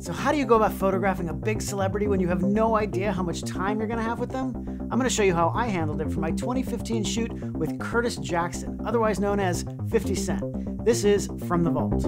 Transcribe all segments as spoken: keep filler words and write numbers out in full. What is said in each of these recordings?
So how do you go about photographing a big celebrity when you have no idea how much time you're gonna have with them? I'm gonna show you how I handled it for my twenty fifteen shoot with Curtis Jackson, otherwise known as fifty cent. This is From the Vault.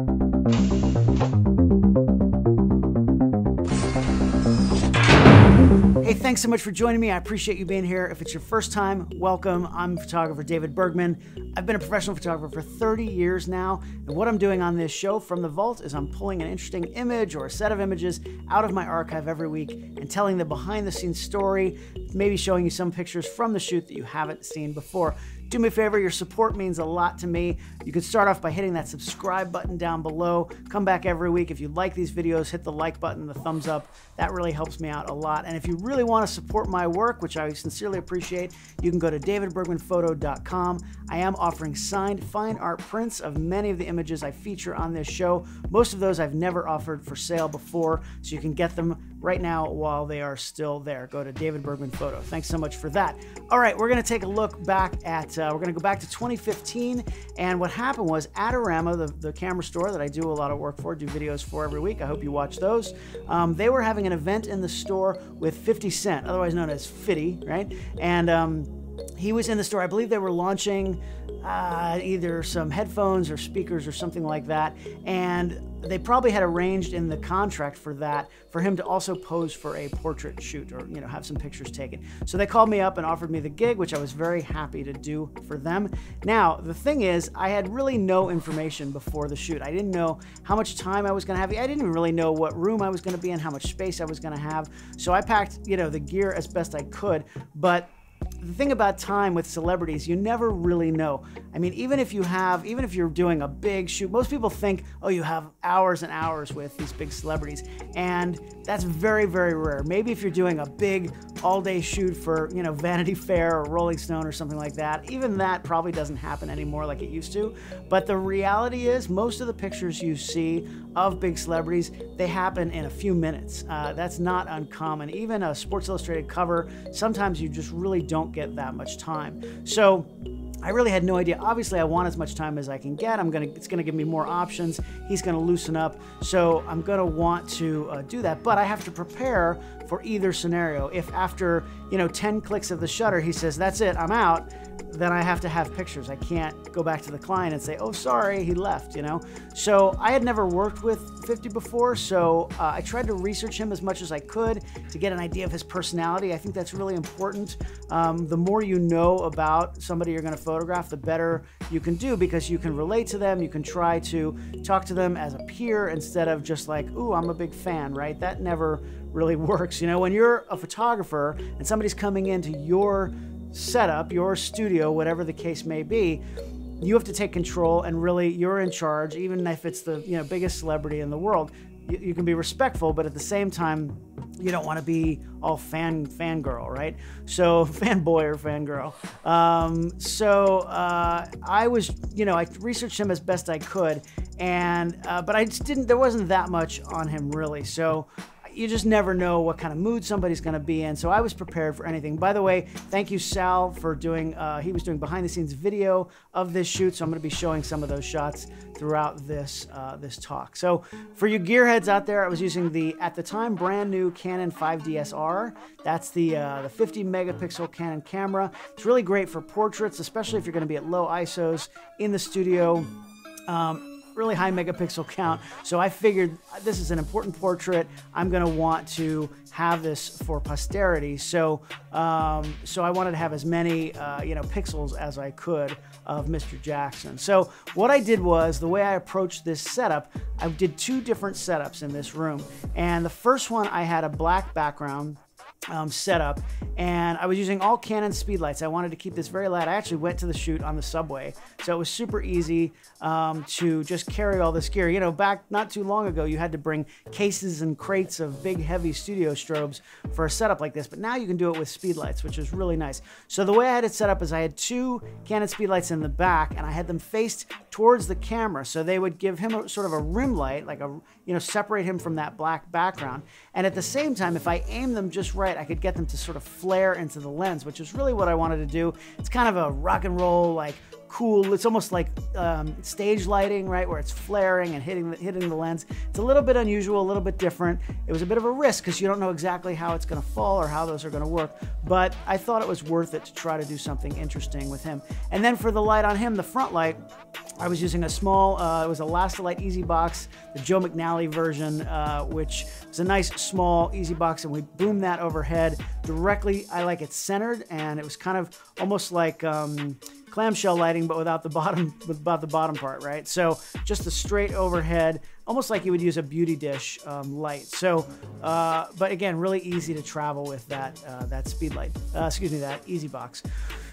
Hey, thanks so much for joining me. I appreciate you being here. If it's your first time, welcome. I'm photographer David Bergman. I've been a professional photographer for thirty years now, and what I'm doing on this show, From the Vault, is I'm pulling an interesting image or a set of images out of my archive every week and telling the behind-the-scenes story, maybe showing you some pictures from the shoot that you haven't seen before. Do me a favor, your support means a lot to me. You can start off by hitting that subscribe button down below. Come back every week. If you like these videos, hit the like button, the thumbs up. That really helps me out a lot. And if you really want to support my work, which I sincerely appreciate, you can go to david bergman photo dot com. I am offering signed fine art prints of many of the images I feature on this show. Most of those I've never offered for sale before, so you can get them right now while they are still there. Go to David Bergman Photo. Thanks so much for that. All right, we're going to take a look back at, uh, we're going to go back to twenty fifteen, and what happened was Adorama, the, the camera store that I do a lot of work for, do videos for every week, I hope you watch those, um, they were having an event in the store with fifty cent, otherwise known as Fitty, right? And um, he was in the store. I believe they were launching uh, either some headphones or speakers or something like that, and they probably had arranged in the contract for that for him to also pose for a portrait shoot, or you know, have some pictures taken. So they called me up and offered me the gig, which I was very happy to do for them. Now the thing is, I had really no information before the shoot. I didn't know how much time I was going to have. I didn't even really know what room I was going to be in, how much space I was going to have. So I packed, you know, the gear as best I could, but the thing about time with celebrities, you never really know. I mean, even if you have, even if you're doing a big shoot, most people think, oh, you have hours and hours with these big celebrities. And that's very, very rare. Maybe if you're doing a big all-day shoot for, you know, Vanity Fair or Rolling Stone or something like that, even that probably doesn't happen anymore like it used to. But the reality is, most of the pictures you see of big celebrities, they happen in a few minutes. Uh, that's not uncommon. Even a Sports Illustrated cover, sometimes you just really don't get that much time. So I really had no idea. Obviously, I want as much time as I can get. I'm gonna, it's gonna give me more options. He's gonna loosen up, so I'm gonna want to uh, do that. But I have to prepare for either scenario. If after, you know, ten clicks of the shutter, he says, "That's it, I'm out," then I have to have pictures. I can't go back to the client and say, "Oh, sorry, he left," you know? So I had never worked with fifty before, so uh, I tried to research him as much as I could to get an idea of his personality. I think that's really important. Um, the more you know about somebody you're gonna photograph, the better you can do, because you can relate to them. You can try to talk to them as a peer instead of just like, "Ooh, I'm a big fan," right? That never really works. You know, when you're a photographer and somebody's coming into your setup, your studio, whatever the case may be, you have to take control, and really you're in charge. Even if it's the, you know, biggest celebrity in the world, you, you can be respectful, but at the same time, you don't want to be all fan fangirl, right? So fanboy or fangirl. Um, so uh, I was, you know, I researched him as best I could, and uh, but I just didn't. There wasn't that much on him really. So you just never know what kind of mood somebody's going to be in. So I was prepared for anything. By the way, thank you, Sal, for doing, uh, he was doing behind the scenes video of this shoot. So I'm going to be showing some of those shots throughout this, uh, this talk. So for you gearheads out there, I was using the, at the time, brand new Canon five D S R. That's the, uh, the fifty megapixel Canon camera. It's really great for portraits, especially if you're going to be at low I S Os in the studio. Um, really high megapixel count. So I figured this is an important portrait. I'm going to want to have this for posterity. So, um, so I wanted to have as many, uh, you know, pixels as I could of Mister Jackson. So what I did was, the way I approached this setup, I did two different setups in this room. And the first one, I had a black background Um, setup, and I was using all Canon speed lights. I wanted to keep this very light. I actually went to the shoot on the subway, so it was super easy um, to just carry all this gear. You know, back not too long ago, you had to bring cases and crates of big, heavy studio strobes for a setup like this, but now you can do it with speed lights, which is really nice. So the way I had it set up is I had two Canon speed lights in the back, and I had them faced towards the camera, so they would give him a, sort of a rim light, like a, you know, separate him from that black background. And at the same time, if I aim them just right, I could get them to sort of flare into the lens, which is really what I wanted to do. It's kind of a rock and roll, like, cool, it's almost like um, stage lighting, right? Where it's flaring and hitting the, hitting the lens. It's a little bit unusual, a little bit different. It was a bit of a risk because you don't know exactly how it's gonna fall or how those are gonna work, but I thought it was worth it to try to do something interesting with him. And then for the light on him, the front light, I was using a small, uh, it was a Lastalite Easy Box, the Joe McNally version, uh, which is a nice small Easy Box, and we boomed that overhead directly. I like it centered, and it was kind of almost like um, clamshell lighting, but without the bottom, without the bottom part, right? So just a straight overhead, almost like you would use a beauty dish um, light. So, uh, but again, really easy to travel with that uh, that speed light. Uh, excuse me, that Easy Box.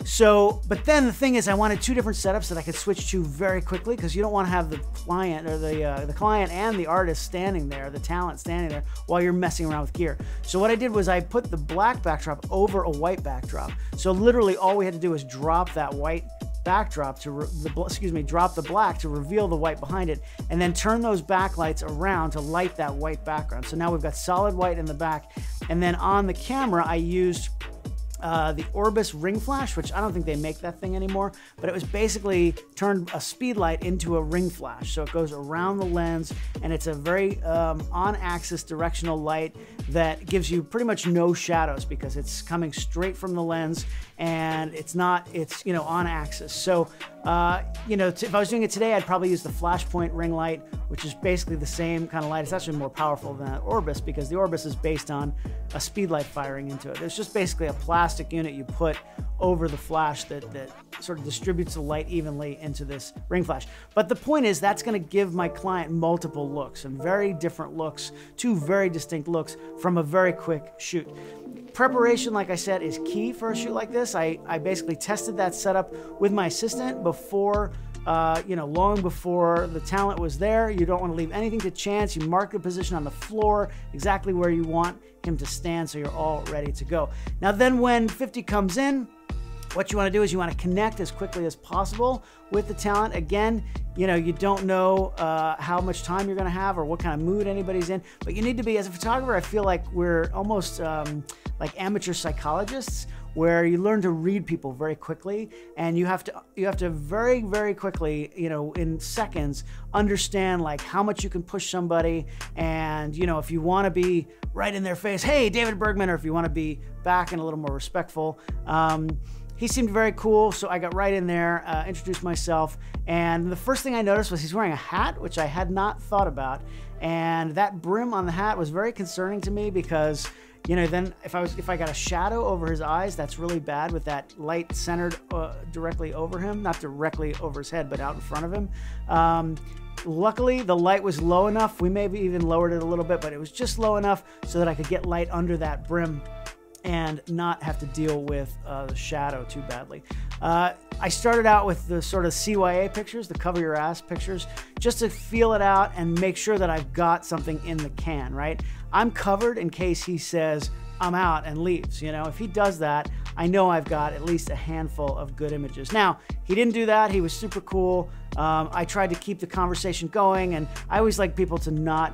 So, but then the thing is, I wanted two different setups that I could switch to very quickly, because you don't want to have the client or the uh, the client and the artist standing there, the talent standing there while you're messing around with gear. So what I did was I put the black backdrop over a white backdrop. So literally all we had to do was drop that white backdrop to, re the, excuse me, drop the black to reveal the white behind it, and then turn those backlights around to light that white background. So now we've got solid white in the back. And then on the camera, I used Uh, the Orbis ring flash, which I don't think they make that thing anymore, but it was basically turned a speed light into a ring flash. So it goes around the lens, and it's a very um, on-axis directional light that gives you pretty much no shadows because it's coming straight from the lens, and it's not, it's, you know, on axis. So, uh, you know, if I was doing it today, I'd probably use the Flashpoint ring light, which is basically the same kind of light. It's actually more powerful than the Orbis because the Orbis is based on a speed light firing into it. It's just basically a plastic unit you put over the flash that, that sort of distributes the light evenly into this ring flash. But the point is, that's going to give my client multiple looks and very different looks, two very distinct looks from a very quick shoot. Preparation, like I said, is key for a shoot like this. I, I basically tested that setup with my assistant before, uh, you know, long before the talent was there. You don't want to leave anything to chance. You mark the position on the floor, exactly where you want him to stand, so you're all ready to go. Now then, when fifty comes in, what you want to do is you want to connect as quickly as possible with the talent. Again, you know, you don't know uh, how much time you're going to have or what kind of mood anybody's in, but you need to be, as a photographer, I feel like we're almost um, like amateur psychologists, where you learn to read people very quickly, and you have to you have to very very quickly, you know, in seconds, understand like how much you can push somebody, and you know, if you want to be right in their face, hey, David Bergman, or if you want to be back and a little more respectful. Um, He seemed very cool, so I got right in there, uh, introduced myself, and the first thing I noticed was he's wearing a hat, which I had not thought about, and that brim on the hat was very concerning to me because, you know, then if I was if I got a shadow over his eyes, that's really bad with that light centered uh, directly over him, not directly over his head, but out in front of him. Um, Luckily, the light was low enough. We maybe even lowered it a little bit, but it was just low enough so that I could get light under that brim and not have to deal with uh, the shadow too badly. Uh, I started out with the sort of C Y A pictures, the cover your ass pictures, just to feel it out and make sure that I've got something in the can, right? I'm covered in case he says, I'm out, and leaves. You know, if he does that, I know I've got at least a handful of good images. Now, he didn't do that. He was super cool. Um, I tried to keep the conversation going, and I always like people to not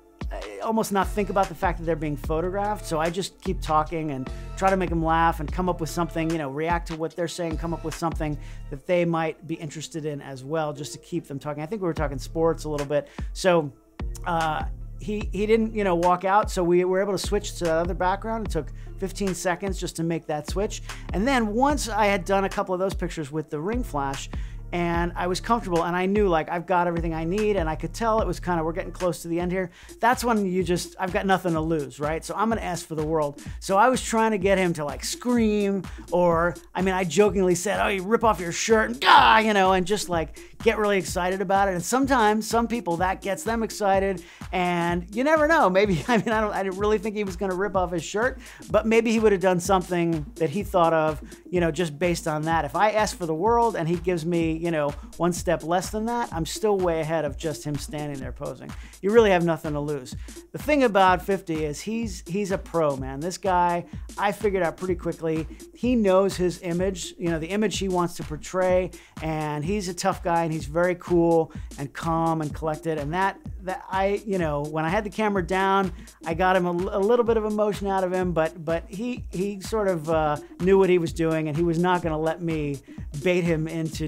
almost not think about the fact that they're being photographed. So I just keep talking and try to make them laugh and come up with something, you know, react to what they're saying, come up with something that they might be interested in as well, just to keep them talking. I think we were talking sports a little bit. So uh, he, he didn't, you know, walk out. So we were able to switch to that other background. It took fifteen seconds just to make that switch. And then once I had done a couple of those pictures with the ring flash, and I was comfortable, and I knew like I've got everything I need, and I could tell it was kind of, we're getting close to the end here. That's when you just, I've got nothing to lose, right? So I'm gonna ask for the world. So I was trying to get him to like scream, or, I mean, I jokingly said, oh, you rip off your shirt, and ah, you know, and just like get really excited about it. And sometimes some people, that gets them excited, and you never know, maybe, I mean, I don't, I didn't really think he was gonna rip off his shirt, but maybe he would have done something that he thought of, you know, just based on that. If I ask for the world and he gives me, you know, one step less than that, I'm still way ahead of just him standing there posing. You really have nothing to lose. The thing about fifty is he's he's a pro, man. This guy, I figured out pretty quickly, he knows his image, you know, the image he wants to portray, and he's a tough guy, and he's very cool and calm and collected, and that, that I, you know, when I had the camera down, I got him a, a little bit of emotion out of him, but but he, he sort of uh, knew what he was doing, and he was not going to let me bait him into doing something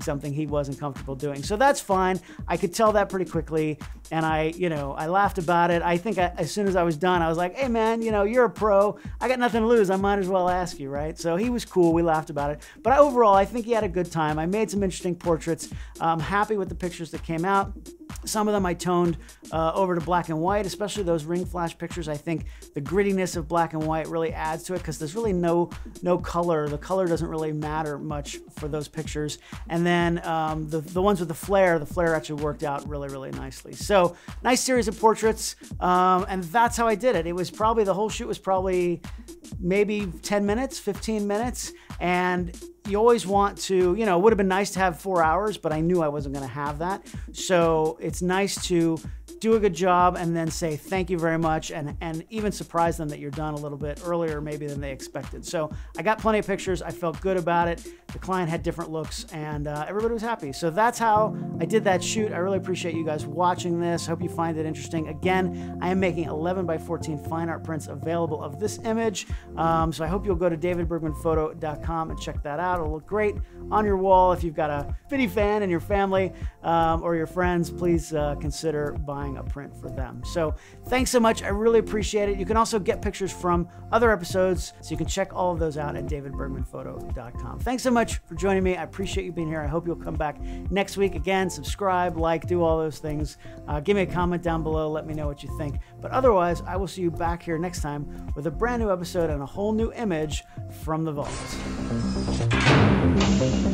something he wasn't comfortable doing. So that's fine. I could tell that pretty quickly. And I, you know, I laughed about it. I think I, as soon as I was done, I was like, hey man, you know, you're a pro. I got nothing to lose. I might as well ask you, right? So he was cool. We laughed about it. But overall, I think he had a good time. I made some interesting portraits. I'm happy with the pictures that came out. Some of them I toned uh, over to black and white, especially those ring flash pictures. I think the grittiness of black and white really adds to it because there's really no no color. The color doesn't really matter much for those pictures. And then um, the, the ones with the flare, the flare actually worked out really, really nicely. So nice series of portraits. Um, and that's how I did it. It was probably, the whole shoot was probably maybe ten minutes, fifteen minutes. And you always want to, you know, it would have been nice to have four hours, but I knew I wasn't going to have that. So it's nice to do a good job and then say thank you very much, and, and even surprise them that you're done a little bit earlier maybe than they expected. So I got plenty of pictures. I felt good about it. The client had different looks, and uh, everybody was happy. So that's how I did that shoot. I really appreciate you guys watching this. Hope you find it interesting. Again, I am making eleven by fourteen fine art prints available of this image. Um, so I hope you'll go to david bergman photo dot com and check that out. It'll look great on your wall. If you've got a Fitty fan in your family um, or your friends, please uh, consider buying a print for them. So thanks so much. I really appreciate it. You can also get pictures from other episodes, so you can check all of those out at david bergman photo dot com. Thanks so much for joining me. I appreciate you being here. I hope you'll come back next week. Again, subscribe, like, do all those things. Uh, give me a comment down below. Let me know what you think. But otherwise, I will see you back here next time with a brand new episode and a whole new image from the vault.